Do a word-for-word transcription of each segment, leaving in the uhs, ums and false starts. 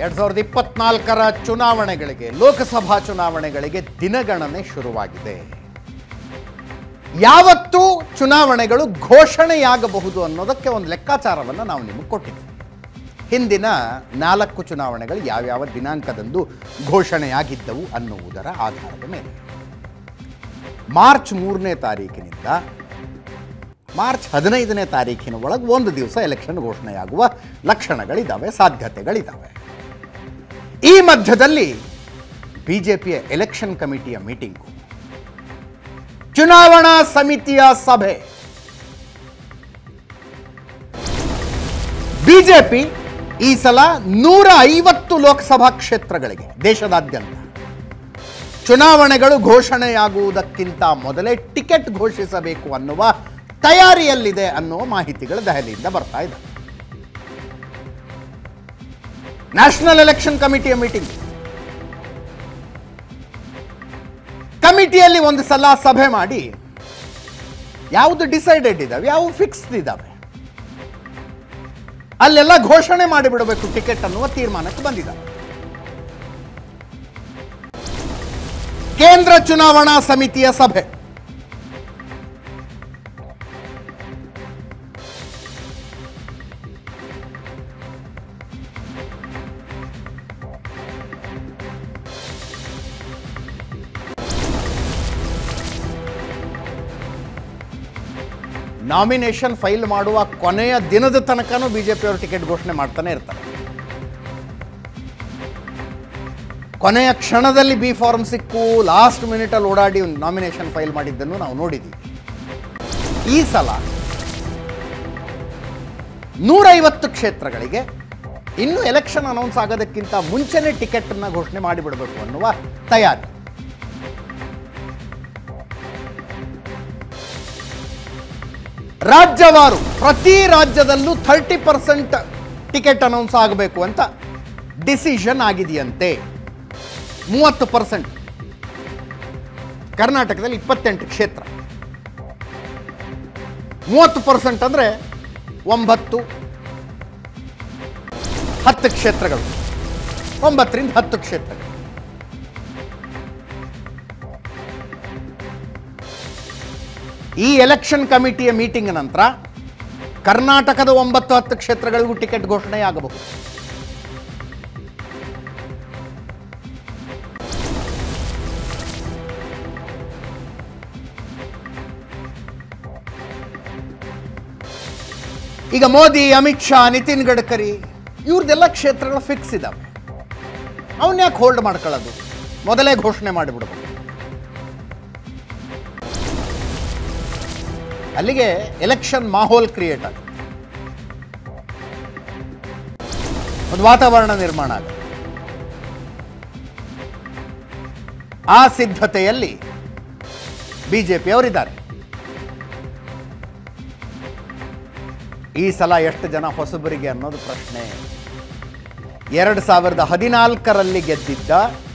ಎರಡು ಸಾವಿರದ ಇಪ್ಪತ್ನಾಲ್ಕರ ಚುನಾವಣೆಗಳಿಗೆ, ಲೋಕಸಭಾ ಚುನಾವಣೆಗಳಿಗೆ ದಿನಗಣನೆ ಶುರುವಾಗಿದೆ. ಯಾವತ್ತು ಚುನಾವಣೆಗಳು ಘೋಷಣೆಯಾಗಬಹುದು ಅನ್ನೋದಕ್ಕೆ ಒಂದು ಲೆಕ್ಕಾಚಾರವನ್ನು ನಾವು ನಿಮಗೆ ಕೊಟ್ಟಿದ್ದೀವಿ. ಹಿಂದಿನ ನಾಲ್ಕು ಚುನಾವಣೆಗಳು ಯಾವ್ಯಾವ ದಿನಾಂಕದಂದು ಘೋಷಣೆಯಾಗಿದ್ದವು ಅನ್ನುವುದರ ಆಧಾರದ ಮೇಲೆ ಮಾರ್ಚ್ ಮೂರನೇ ತಾರೀಕಿನಿಂದ ಮಾರ್ಚ್ ಹದಿನೈದನೇ ತಾರೀಕಿನ ಒಳಗೆ ಒಂದು ದಿವಸ ಎಲೆಕ್ಷನ್ ಘೋಷಣೆಯಾಗುವ ಲಕ್ಷಣಗಳಿದ್ದಾವೆ, ಸಾಧ್ಯತೆಗಳಿದ್ದಾವೆ. ಈ ಮಧ್ಯದಲ್ಲಿ ಬಿಜೆಪಿಯ ಎಲೆಕ್ಷನ್ ಕಮಿಟಿಯ ಮೀಟಿಂಗು, ಚುನಾವಣಾ ಸಮಿತಿಯ ಸಭೆ. ಬಿಜೆಪಿ ಈ ಸಲ ನೂರ ಐವತ್ತು ಲೋಕಸಭಾ ಕ್ಷೇತ್ರಗಳಿಗೆ ದೇಶದಾದ್ಯಂತ ಚುನಾವಣೆಗಳು ಘೋಷಣೆಯಾಗುವುದಕ್ಕಿಂತ ಮೊದಲೇ ಟಿಕೆಟ್ ಘೋಷಿಸಬೇಕು ಅನ್ನುವ ತಯಾರಿಯಲ್ಲಿದೆ ಅನ್ನುವ ಮಾಹಿತಿಗಳು ದೆಹಲಿಯಿಂದ ಬರ್ತಾ ಇದೆ. ನ್ಯಾಷನಲ್ ಎಲೆಕ್ಷನ್ ಕಮಿಟಿಯ ಮೀಟಿಂಗ್, ಕಮಿಟಿಯಲ್ಲಿ ಒಂದು ಸಲ ಸಭೆ ಮಾಡಿ ಯಾವುದು ಡಿಸೈಡೆಡ್ ಇದಾವೆ, ಯಾವು ಫಿಕ್ಸ್ಡ್ ಇದಾವೆ, ಅಲ್ಲೆಲ್ಲ ಘೋಷಣೆ ಮಾಡಿಬಿಡಬೇಕು ಟಿಕೆಟ್ ಅನ್ನುವ ತೀರ್ಮಾನಕ್ಕೆ ಬಂದಿದ್ದಾರೆ. ಕೇಂದ್ರ ಚುನಾವಣಾ ಸಮಿತಿಯ ಸಭೆ ನಾಮಿನೇಷನ್ ಫೈಲ್ ಮಾಡುವ ಕೊನೆಯ ದಿನದ ತನಕನೂ ಬಿಜೆಪಿಯವರು ಟಿಕೆಟ್ ಘೋಷಣೆ ಮಾಡ್ತಾನೆ ಇರ್ತಾರೆ. ಕೊನೆಯ ಕ್ಷಣದಲ್ಲಿ ಬಿ ಫಾರ್ಮ್ ಸಿಕ್ಕು ಲಾಸ್ಟ್ ಮಿನಿಟಲ್ಲಿ ಓಡಾಡಿ ಒಂದು ನಾಮಿನೇಷನ್ ಫೈಲ್ ಮಾಡಿದ್ದನ್ನು ನಾವು ನೋಡಿದ್ದೀವಿ. ಈ ಸಲ ನೂರೈವತ್ತು ಕ್ಷೇತ್ರಗಳಿಗೆ ಇನ್ನು ಎಲೆಕ್ಷನ್ ಅನೌನ್ಸ್ ಆಗೋದಕ್ಕಿಂತ ಮುಂಚೆನೇ ಟಿಕೆಟ್ ಅನ್ನು ಘೋಷಣೆ ಮಾಡಿಬಿಡಬೇಕು ಅನ್ನುವ ತಯಾರಿ. ರಾಜ್ಯವಾರು ಪ್ರತಿ ರಾಜ್ಯದಲ್ಲೂ ಥರ್ಟಿ ಪರ್ಸೆಂಟ್ ಟಿಕೆಟ್ ಅನೌನ್ಸ್ ಆಗಬೇಕು ಅಂತ ಡಿಸಿಷನ್ ಆಗಿದೆಯಂತೆ. ಮೂವತ್ತು ಪರ್ಸೆಂಟ್ ಕರ್ನಾಟಕದಲ್ಲಿ ಇಪ್ಪತ್ತೆಂಟು ಕ್ಷೇತ್ರ, ಮೂವತ್ತು ಪರ್ಸೆಂಟ್ ಅಂದರೆ ಒಂಬತ್ತು ಹತ್ತು ಕ್ಷೇತ್ರಗಳು, ಒಂಬತ್ತರಿಂದ ಹತ್ತು ಕ್ಷೇತ್ರಗಳು. ಈ ಎಲೆಕ್ಷನ್ ಕಮಿಟಿಯ ಮೀಟಿಂಗ್ ನಂತರ ಕರ್ನಾಟಕದ ಒಂಬತ್ತು ಹತ್ತು ಕ್ಷೇತ್ರಗಳಿಗೂ ಟಿಕೆಟ್ ಘೋಷಣೆಯಾಗಬಹುದು. ಈಗ ಮೋದಿ, ಅಮಿತ್ ಶಾ, ನಿತಿನ್ ಗಡ್ಕರಿ ಇವ್ರದ್ದೆಲ್ಲ ಕ್ಷೇತ್ರಗಳು ಫಿಕ್ಸ್ ಇದ್ದಾವೆ. ಅವನ್ನ ಯಾಕೆ ಹೋಲ್ಡ್ ಮಾಡ್ಕೊಳ್ಳೋದು, ಮೊದಲೇ ಘೋಷಣೆ ಮಾಡಿಬಿಡಬಹುದು. ಅಲ್ಲಿಗೆ ಎಲೆಕ್ಷನ್ ಮಾಹೋಲ್ ಕ್ರಿಯೇಟ್ ಆಗುತ್ತೆ, ಒಂದು ವಾತಾವರಣ ನಿರ್ಮಾಣ ಆಗುತ್ತೆ. ಆ ಸಿದ್ಧತೆಯಲ್ಲಿ ಬಿಜೆಪಿ ಅವರಿದ್ದಾರೆ. ಈ ಸಲ ಎಷ್ಟು ಜನ ಹೊಸಬರಿಗೆ ಅನ್ನೋದು ಪ್ರಶ್ನೆ. ಎರಡು ಸಾವಿರದ ಹದಿನಾಲ್ಕರಲ್ಲಿ ಗೆದ್ದಿದ್ದ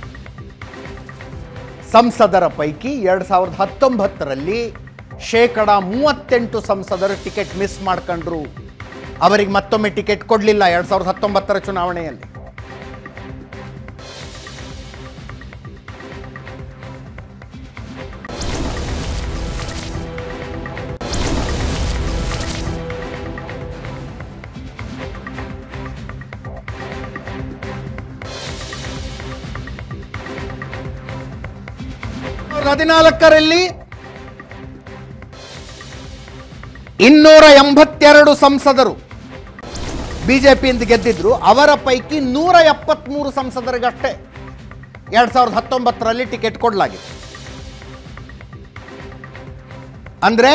ಸಂಸದರ ಪೈಕಿ ಎರಡು ಸಾವಿರದ ಹತ್ತೊಂಬತ್ತರಲ್ಲಿ ಶೇಕಡ ಮೂವತ್ತೆಂಟು ಸಂಸದರು ಟಿಕೆಟ್ ಮಿಸ್ ಮಾಡ್ಕೊಂಡ್ರು. ಅವರಿಗೆ ಮತ್ತೊಮ್ಮೆ ಟಿಕೆಟ್ ಕೊಡಲಿಲ್ಲ ಎರಡು ಸಾವಿರದ ಹತ್ತೊಂಬತ್ತರ ಚುನಾವಣೆಯಲ್ಲಿ. ಹದಿನಾಲ್ಕರಲ್ಲಿ ಇನ್ನೂರ ಎಂಬತ್ತೆರಡು ಸಂಸದರು ಬಿಜೆಪಿಯಿಂದ ಗೆದ್ದಿದ್ರು. ಅವರ ಪೈಕಿ ನೂರ ಎಪ್ಪತ್ಮೂರು ಸಂಸದರಿಗಷ್ಟೇ ಎರಡ್ ಸಾವಿರದ ಹತ್ತೊಂಬತ್ತರಲ್ಲಿ ಟಿಕೆಟ್ ಕೊಡಲಾಗಿದೆ. ಅಂದ್ರೆ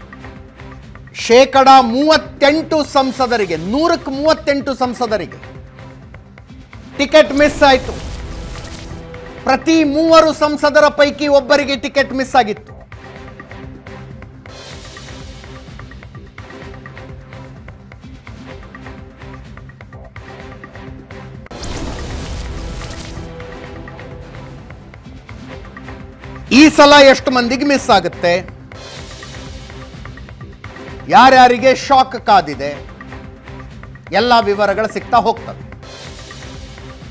ಶೇಕಡ ಮೂವತ್ತೆಂಟು ಸಂಸದರಿಗೆ, ನೂರಕ್ಕೆ ಮೂವತ್ತೆಂಟು ಸಂಸದರಿಗೆ ಟಿಕೆಟ್ ಮಿಸ್ ಆಯಿತು. ಪ್ರತಿ ಮೂವರು ಸಂಸದರ ಪೈಕಿ ಒಬ್ಬರಿಗೆ ಟಿಕೆಟ್ ಮಿಸ್ ಆಗಿತ್ತು. ಈ ಸಲ ಎಷ್ಟು ಮಂದಿಗೆ ಮಿಸ್ ಆಗುತ್ತೆ, ಯಾರ್ಯಾರಿಗೆ ಶಾಕ್ ಕಾದಿದೆ, ಎಲ್ಲ ವಿವರಗಳು ಸಿಗ್ತಾ ಹೋಗ್ತವೆ.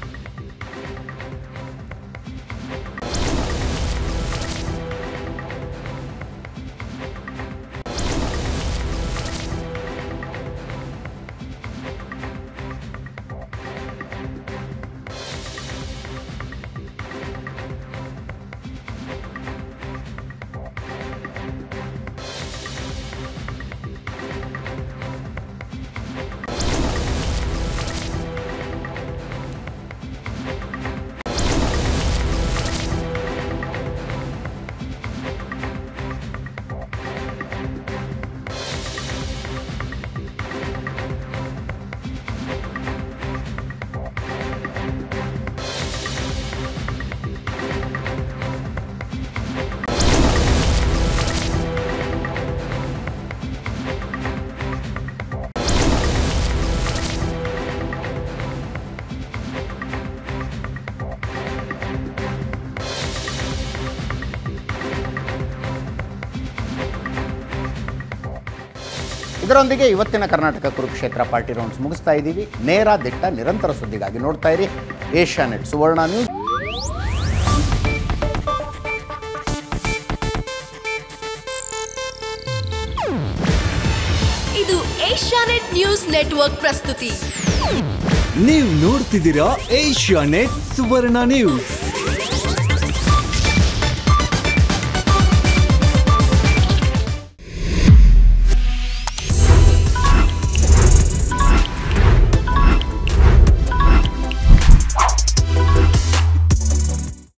ಇದರೊಂದಿಗೆ ಇವತ್ತಿನ ಕರ್ನಾಟಕ ಕುರುಕ್ಷೇತ್ರ ಪಾರ್ಟಿ ರೌಂಡ್ಸ್ ಮುಗಿಸ್ತಾ ಇದ್ದೀವಿ. ನೇರ ದಿಟ್ಟ ನಿರಂತರ ಸುದ್ದಿಗಾಗಿ ನೋಡ್ತಾ ಇರಿ ಏಷ್ಯಾನೆಟ್ ಸುವರ್ಣ ನ್ಯೂಸ್. ಇದು ಏಷ್ಯಾನೆಟ್ ನ್ಯೂಸ್ ನೆಟ್ವರ್ಕ್ ಪ್ರಸ್ತುತಿ. ನೀವು ನೋಡ್ತಿದ್ದೀರಾ ಏಷ್ಯಾನೆಟ್ ಸುವರ್ಣ ನ್ಯೂಸ್.